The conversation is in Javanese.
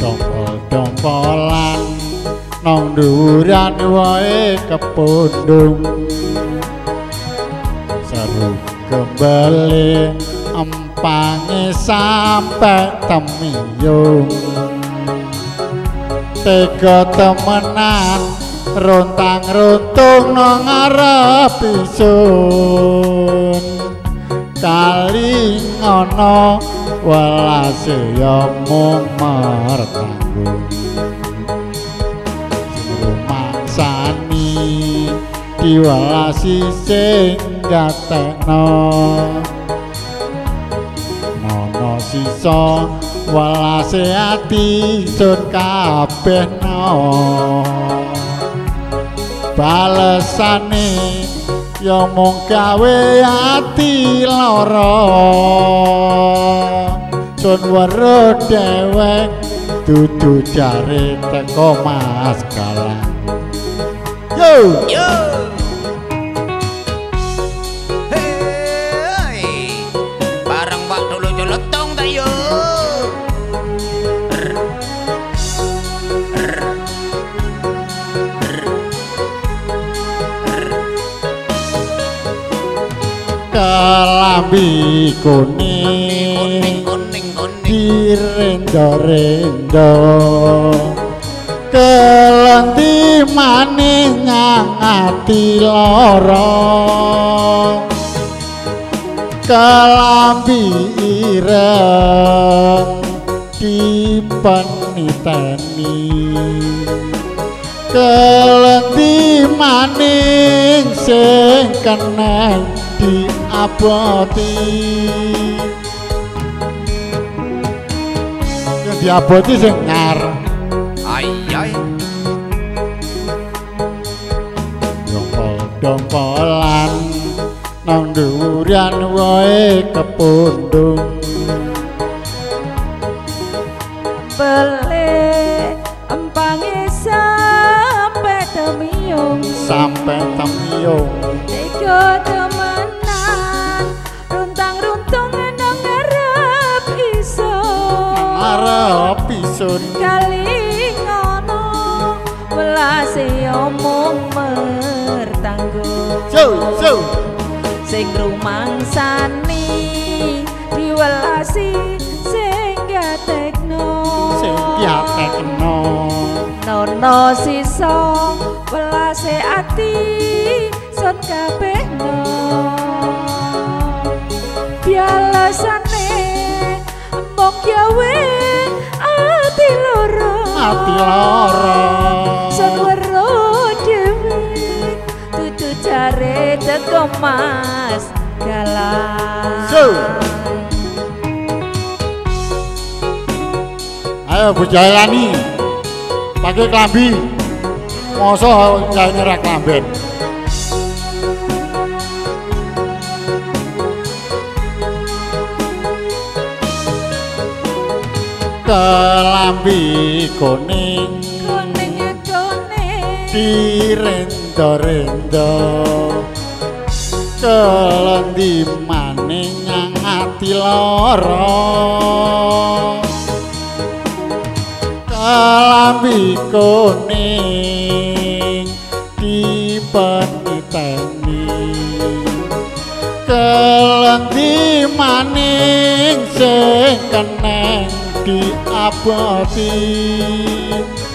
Dompol-dompolan nang durian wae kepundung seru kembali empange sampai temiyung tega temenan rontang-runtung nang ngarep isun kali ngono welase ya mung mertanggung rumangsani diwalasi sing gatekno nono sisa welase ati sun kabehno balesane ya mung gawe ati lara sun weruh dhewek dudu jare teko Mas Galang yo hey bareng waktu lu joletong ta yo kelambi kuning direndo-rendo kelenti maning ngati lara kelambi ireng dipeniteni kelenti maning sing keneng diaboti yang diaboti sing ngar ayai dompol-dompolan nang durian wae kepundung beli empange sampai temiyung tega temenan runtang-runtung nang ngarep isun kali ngono welase omong mertanggung sing rumangsani diwelasi sing gatekno nono sisa welase ati sun kabehno bialasane mung gawe ati loro sun weruh dhewe dudu jare teko Mas Galang ayo Bu Jailani pakai klambi mosok jaine ra klamben kelambi kuning direndo-rendo kelendi maning ngati lara kelambi kuning dipeniteni kelendi maning sing keneng diaboti